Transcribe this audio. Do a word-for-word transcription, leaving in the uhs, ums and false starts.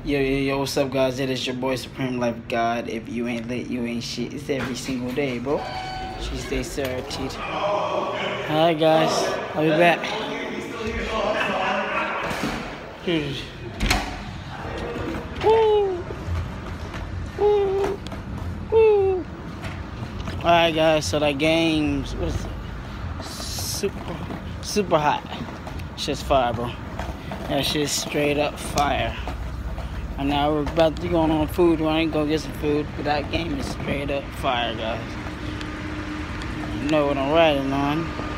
Yo, yo, yo, what's up, guys? It is your boy Supreme Life God. If you ain't lit, you ain't shit. It's every single day, bro. She stay certified. Alright, guys. I'll be back. Woo! Woo! Woo! Alright, guys. So that game's what is it? Super, super hot. Shit's fire, bro. That shit's straight up fire. And now we're about to go on food. We're gonna go get some food. But that game is straight up fire, guys. You know what I'm riding on.